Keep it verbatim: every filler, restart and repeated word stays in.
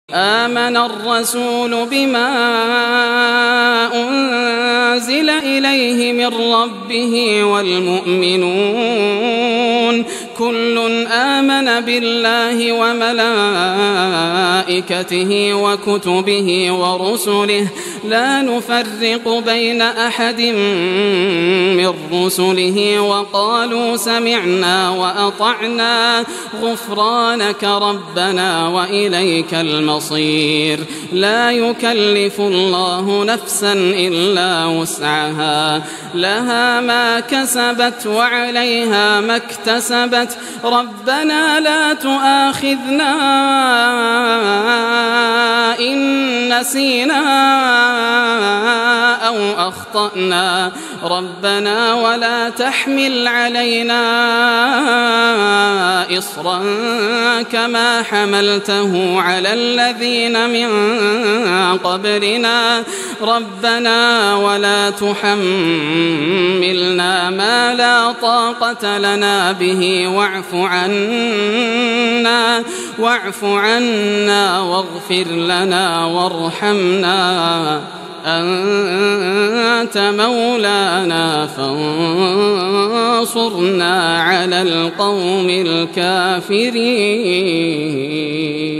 آمن الرسول بما أنزل إليه من ربه والمؤمنون كل آمن بالله وملائكته وكتبه ورسله لا نفرق بين أحد من رسله وقالوا سمعنا وأطعنا غفرانك ربنا وإليك المصير. لا يكلف الله نفسا إلا وسعها لها ما كسبت وعليها ما اكتسبت ربنا لا تؤاخذنا إن نسينا أو أخطأنا ربنا ولا تحمل علينا إصرا كما حملته على الذين من قبلنا ربنا ولا تحملنا ما لا طاقة لنا به واعف عنا واعف عنا واغفر لنا وارحمنا أنت مولانا فانصرنا على القوم الكافرين.